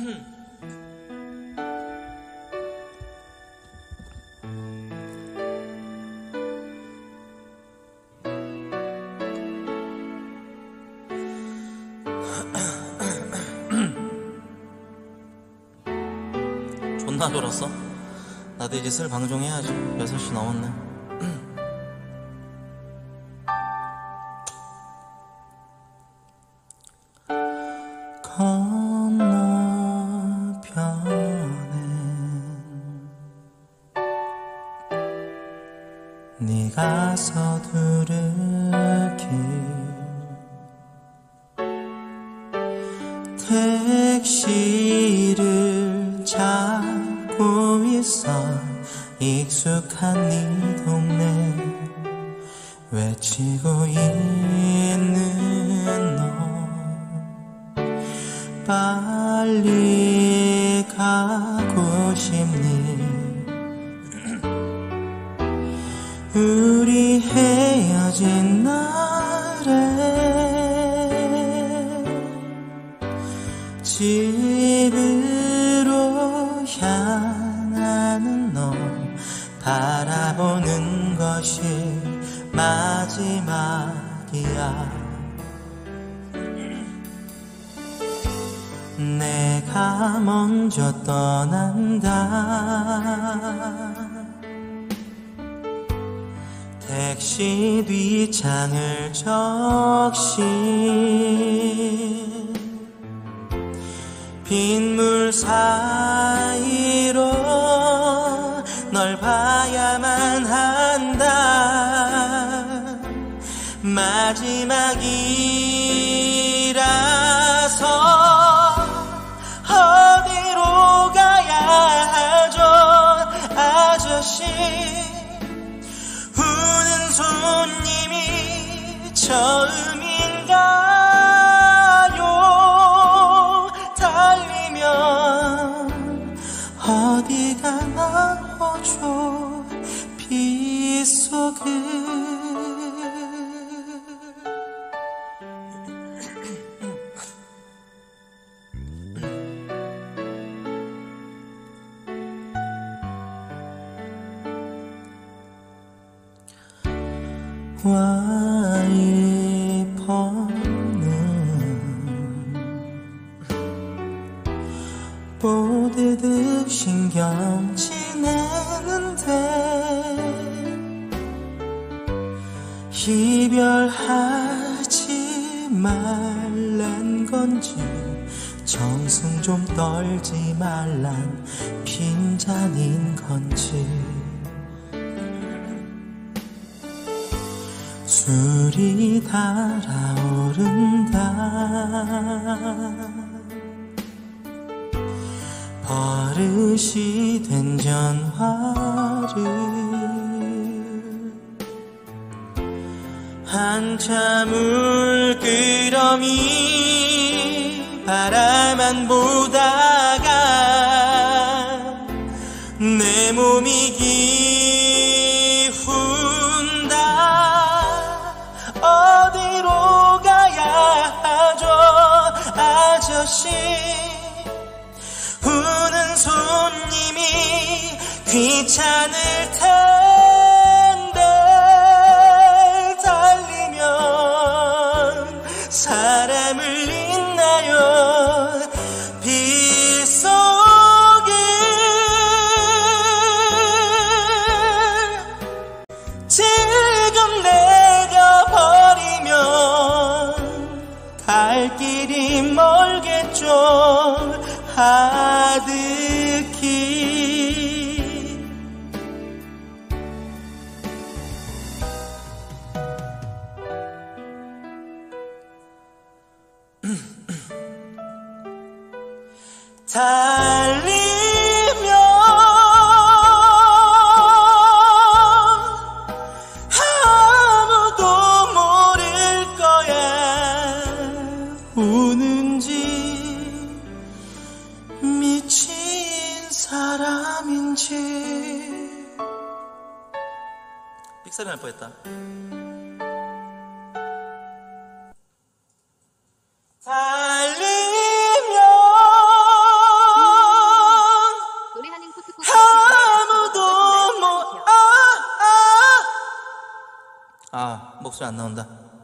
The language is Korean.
존나 졸았어? 나도 이제 슬 방종해야지. 6시 넘었네. 건너편엔 네가 서두를 길 택시를 찾고 있어. 익숙한 네 동네 외치고 있는 너 빨리 가고 싶니? 우리 헤어진 날에 집으로 향하는 너 바라보는 것이 마지막이야. 내가 먼저 떠난다. 택시 뒷창을 적신 빗물 사이로 널 봐야만 한다. 마지막이라서 어디로 가야 하죠? 아저씨, 우는 손님이 처음인가요? 달리면 어디가 나오죠? 빗속을 와이퍼는 뽀드득 신경 지내는데 이별하지 말란 건지 정승 좀 떨지 말란 빈잔인 건지 술이 달아오른다. 버릇이 된 전화를 한참을 끄러미 바라만 보다가 내 몸이 어디로 가야 하죠? 아저씨, 우는 손님이 귀찮을 텐데 달리면 사람을 잊나요? 빗속을 지금 갈 길이 멀겠죠. 아득히 달리면 아무도 모를 거야. 우는지 미친 사람인지. 삑사리 날 뻔했다. 달리면 아무도 뭐 목소리 안 나온다.